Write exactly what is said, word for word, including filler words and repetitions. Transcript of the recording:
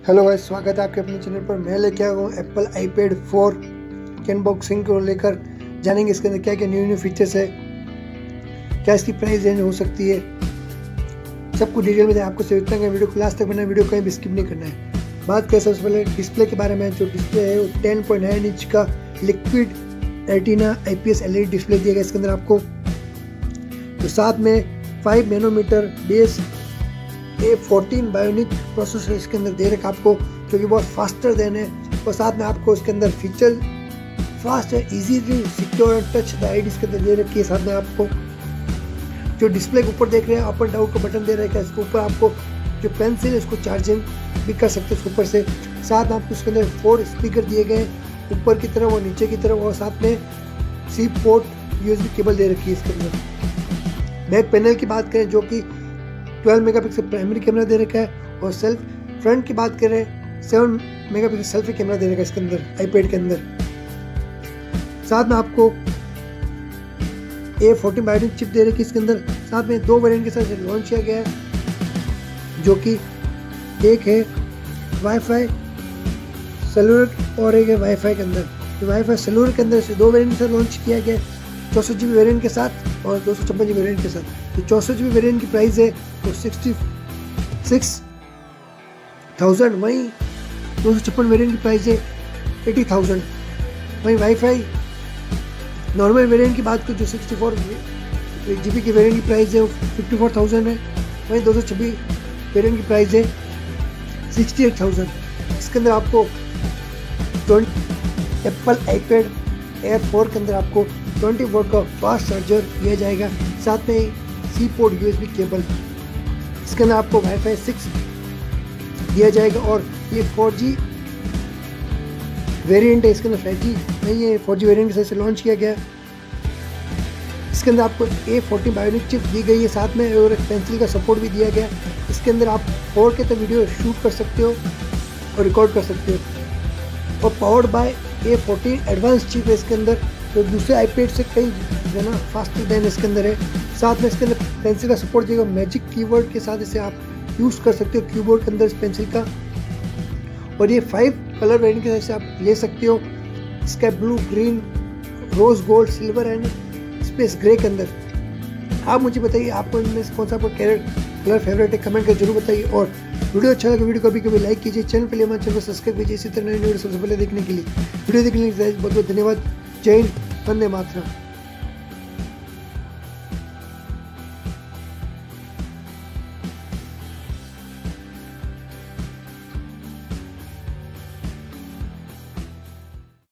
Hello guys, स्वागत है आपके अपने चैनल पर। मैं लेके आया हूँ एप्पल आईपैड फोर की अनबॉक्सिंग को लेकर। जानेंगे इसके अंदर क्या क्या न्यू न्यू फीचर्स है, क्या इसकी प्राइस रेंज हो सकती है, सबको डिटेल में आपको से इतना वीडियो को लास्ट तक बना, वीडियो कहीं भी स्किप नहीं करना है। बात करें सबसे पहले डिस्प्ले के बारे में। जो डिस्प्ले है वो टेन पॉइंट नाइन इंच का liquid retina IPS LED display दिया गया इसके अंदर आपको। तो साथ में five nanometre base A fourteen Bionic processor इसके अंदर दे रखा आपको, क्योंकि बहुत फास्टर देन है। और साथ में आपको इसके अंदर फीचर फास्ट है, इजीली सिक्योर और टच द आईडी इसके अंदर दे रखी है। साथ में आपको जो डिस्प्ले के ऊपर देख रहे हैं अप एंड डाउन का बटन दे रखा है, इसके ऊपर आपको जो पेंसिल है इसको चार्जिंग भी कर सकते हैं ऊपर से। साथ में आपको इसके अंदर फोर स्पीकर दिए गए ऊपर की तरफ और नीचे की तरफ, और साथ में सी पोर्ट यूएसबी केबल दे रखी है इसके अंदर। बैक पैनल की बात करें जो कि ट्वेल्व मेगापिक्सल प्राइमरी कैमरा दे रखा है, और सेल्फ फ्रंट की बात करें सेवन मेगापिक्सल सेल्फी कैमरा दे रखा है इसके अंदर आईपैड के अंदर। साथ में आपको ए फोर्टीन बायोनिक चिप दे रखी है इसके अंदर। साथ में दो वेरिएंट के साथ लॉन्च किया गया है, जो कि एक है वाईफाई सेलुलर और एक है वाईफाई के अंदर। तो वाईफाई सेलुलर के अंदर से दो वेरिएंट के साथ लॉन्च किया गया है, चौसठ जी बी वेरियंट के साथ और दो सौ छप्पन जी बी वेरियंट के साथ। तो चौसठ जी बी वेरियंट की प्राइस है तो सिक्सटी सिक्स थाउजेंड, वहीं दो सौ छप्पन वेरियंट की प्राइस है एटी थाउजेंड। वहीं वाईफाई नॉर्मल वेरियंट की बात करें जो सिक्सटी फोर जी बी की वेरियंट की प्राइस है वो फिफ्टी फोर थाउजेंड है। वहीं दो सौ छब्बीस वेरियंट की प्राइस है सिक्सटी एट थाउजेंड। इसके अंदर आपको एप्पल आईपैड एयर फोर के अंदर आपको ट्वेंटी वोल्ट का फास्ट चार्जर दिया जाएगा, साथ में सी पोर्ट यूएसबी केबल। इसके अंदर आपको वाईफाई सिक्स दिया जाएगा, और ये फोर जी वेरिएंट है, इसके अंदर फाइव जी नहीं है, फोर जी वेरिएंट से लॉन्च किया गया। इसके अंदर आपको ए फोर्टीन बायोनिक चिप दी गई है साथ में, और एक पेंसिल का सपोर्ट भी दिया गया। इसके अंदर आप फोर के तो वीडियो शूट कर सकते हो और रिकॉर्ड कर सकते हो, और powered by A fourteen advance chip है इसके अंदर, तो दूसरे आईपैड से कई जो ना फास्टर देन इसके अंदर है। साथ में इसके अंदर पेंसिल का सपोर्ट देगा, मैजिक कीवर्ड के साथ इसे आप यूज़ कर सकते हो कीबोर्ड के अंदर इस पेंसिल का। और ये फाइव कलर वेरिएंट के साथ इसे आप ले सकते हो, sky blue, green, rose gold, silver and space grey के अंदर। आप मुझे बताइए आपको इनमें से कौन सा आपका कलर फेवरेट है, कमेंट कर जरूर बताइए। और वीडियो अच्छा लगे वीडियो को कभी कभी लाइक कीजिए, चैनल पे हमारे चैनल को सब्सक्राइब कीजिए इसी तरह नई वीडियो सबसे पहले देखने के लिए। वीडियो देखने के लिए बहुत बहुत धन्यवाद। जय हिंद, वंदे मातरम।